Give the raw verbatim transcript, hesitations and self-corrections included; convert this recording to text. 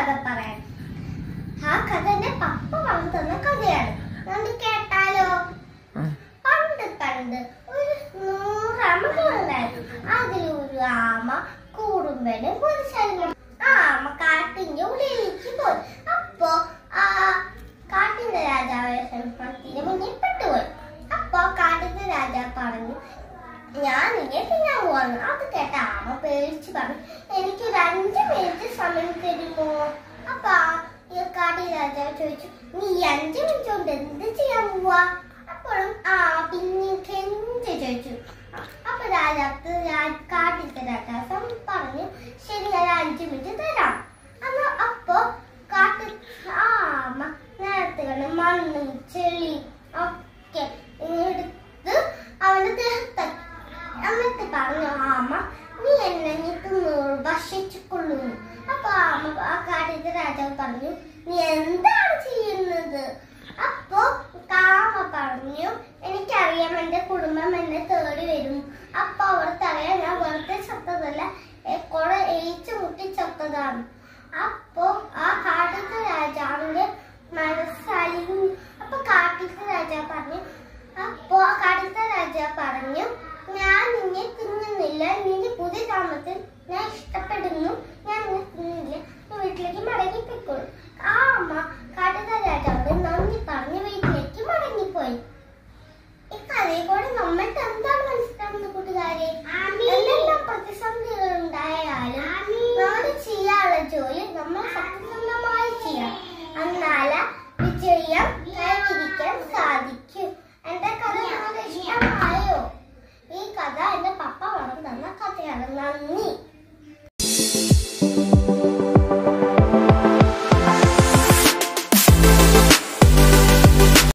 കഥ പറയാൻ. ആ കഥ എന്റെ പപ്പ പറഞ്ഞു തന്ന കഥയാണ്. നമുക്ക് കേട്ടാലോ? പണ്ട് പണ്ട് ഒരു നൂറ് ആമകളുണ്ടായിരുന്നു. അതിലൊരു ആമ കുറുമ്പനും പുരുഷനും. ആ ആമ കാട്ടിന്റെ ഉള്ളിലേക്ക് പോയി. അപ്പോ ആ കാട്ടിന്റെ രാജാവ് സിംഹത്തിന് മുന്നിൽ പെട്ടുപോയി. അപ്പൊ കാട്ടിന്റെ രാജാവ് പറഞ്ഞു, ഞാൻ നിന്നെ തിന്നാൻ പോവാണ്. അത് കേട്ട ആമ പേടിച്ച് പറഞ്ഞു, എനിക്കൊരു അഞ്ചു മിനിറ്റ് സമയം തരുമോ? അപ്പൊ കാട്ടി രാജാവ് ചോദിച്ചു, നീ അഞ്ചു മിനിറ്റ് കൊണ്ട് എന്ത് ചെയ്യാൻ പോവാ? അപ്പോഴും ആ പിന്നെ കെഞ്ചി ചോദിച്ചു. അപ്പൊ രാജാവ് കാട്ടിത്തെ രാജാവ് പറഞ്ഞു, ശരി, ഞാൻ അഞ്ചു മിനിറ്റ് തരാം. അന്ന് അപ്പൊ കാട്ടി ആ ആമ നേരത്തെ കണ്ട് മണ്ണും ചെളി ഒക്കെ എടുത്ത് അവന്റെ ദേഹത്തെ എന്നിട്ട് പറഞ്ഞു, ആമ നീ എന്നെ തിന്നു ഭക്ഷിച്ചുകൊള്ളുന്നു. അപ്പൊ ആമ ആ കാട്ടിന്റെ രാജാവ് പറഞ്ഞു, നീ എന്താണ് ചെയ്യുന്നത്? അപ്പൊ കാമ പറഞ്ഞു, എനിക്കറിയാം എന്റെ കുടുംബം എന്നെ തേടി വരും. അപ്പൊ അവർക്കറിയാം ഞാൻ വെറുതെ ചത്തതല്ല, കുറെ ഏച്ചു മുട്ടി ചത്തതാണ്. അപ്പൊ ആ കാട്ടിത്തെ രാജാവിന്റെ മനസ്സലിഞ്ഞു. അപ്പൊ കാട്ടിത്തെ രാജാവ് പറഞ്ഞു അപ്പൊ ആ കാട്ടിത്തെ രാജാവ് പറഞ്ഞു ഞാൻ നിന്നെ തിന്നുന്നില്ല, നിന്റെ പുതിയ താമസത്തിൽ ഞാൻ ഇഷ്ടപ്പെടുന്നു, ഞാൻ നിന്നെ തിന്നില്ല, വീട്ടിലേക്ക് മടങ്ങിപ്പോയിക്കോളൂ. ആ അമ്മ കാട്ടിത്തെ രാജാവ് നന്ദി പറഞ്ഞ് വീട്ടിലേക്ക് മടങ്ങിപ്പോയി. ഈ കഥയെ കൂടെ നമ്മൾക്ക് എന്താണ്